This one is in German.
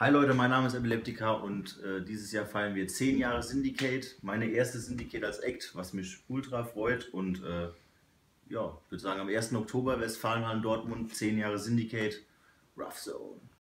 Hi Leute, mein Name ist Epileptika und dieses Jahr feiern wir 10 Jahre Syndicate. Meine erste Syndicate als Act, was mich ultra freut. Und ja, ich würde sagen, am 1. Oktober Westfalenhallen Dortmund, 10 Jahre Syndicate, Rough Zone.